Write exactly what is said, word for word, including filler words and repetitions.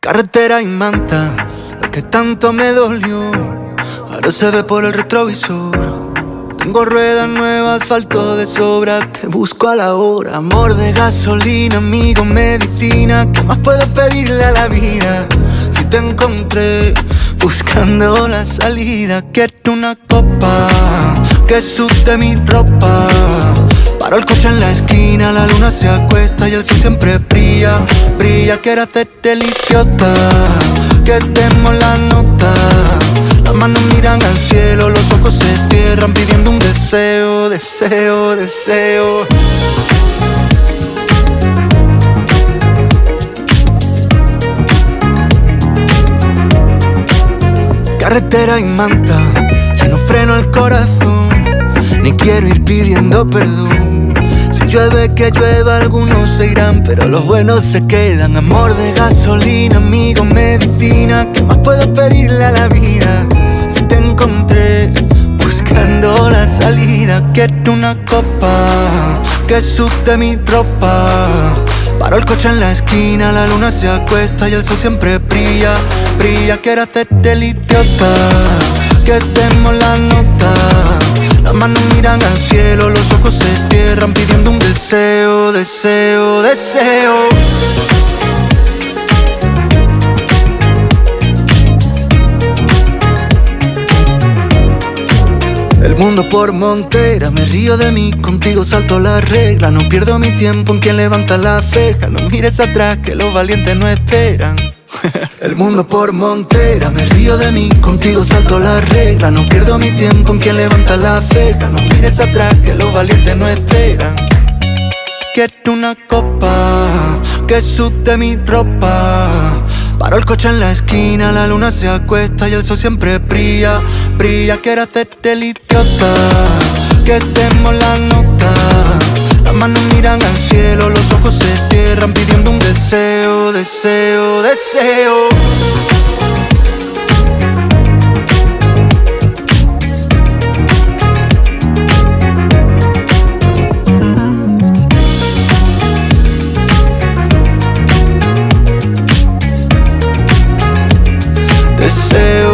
Carretera y manta, lo que tanto me dolió, ahora se ve por el retrovisor. Tengo ruedas nuevas, asfalto de sobra, te busco a la hora. Amor de gasolina, amigo, medicina, ¿qué más puedo pedirle a la vida? Si te encontré buscando la salida, quiero una copa que sude mi ropa. Paro el coche en la esquina, la luna se acuesta y el sol siempre brilla, brilla. Quiero hacerte el idiota, que demos la nota. Las manos miran al cielo, los ojos se cierran pidiendo un deseo, deseo, deseo. Carretera y manta, ya no freno el corazón, ni quiero ir pidiendo perdón. Si llueve que llueva, algunos se irán, pero los buenos se quedan. Amor de gasolina, amigo, medicina, ¿qué más puedo pedirle a la vida? Si te encontré buscando la salida, quiero una copa que sude mi ropa. Paro el coche en la esquina, la luna se acuesta y el sol siempre brilla, brilla. Quiero hacerte el idiota, que demos la nota. Las manos miran al cielo, los ojos se cierran pidiendo un deseo, deseo, deseo. El mundo por montera, me río de mí, contigo salto la regla. No pierdo mi tiempo en quien levanta la ceja. No mires atrás que los valientes no esperan. El mundo por montera, me río de mí, contigo salto la regla. No pierdo mi tiempo en quien levanta la ceja. No mires atrás que los valientes no esperan. Quiero una copa que sude mi ropa. Paro el coche en la esquina, la luna se acuesta y el sol siempre brilla, brilla. Quiero hacerte el idiota, que demos la nota. Las manos miran al cielo, los ojos se cierran pidiendo un deseo, deseo, deseo. Deseo